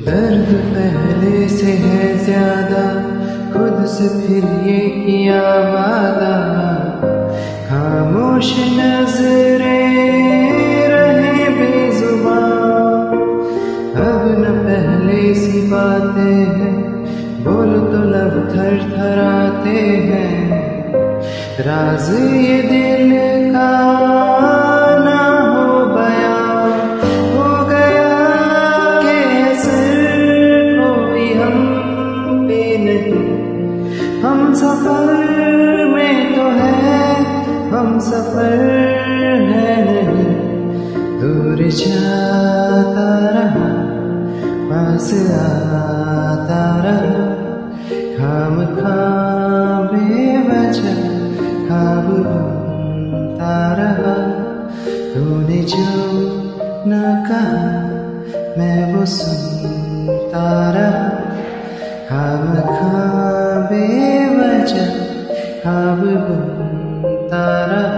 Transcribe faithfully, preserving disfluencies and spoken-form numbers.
दर्द पहले से है ज्यादा, खुद से फिर ये किया वादा। खामोश नजरें रहे बेजुबान, अब न पहले सी बातें हैं, बोल तो लब थर थराते हैं। राज ये दिल का ना हो बयां, हो गया कि असर कोई हम पे नहीं। हम सफर में तो है, हम सफर है नहीं। दूर जाता रहा, पास आता रहा, खाम खाम बेवजह ख्वाब बुनता रहा। तूने जो न कहा मैं वो सुनता रहा, खाम खाम बेवजह ख्वाब बुनता रहा।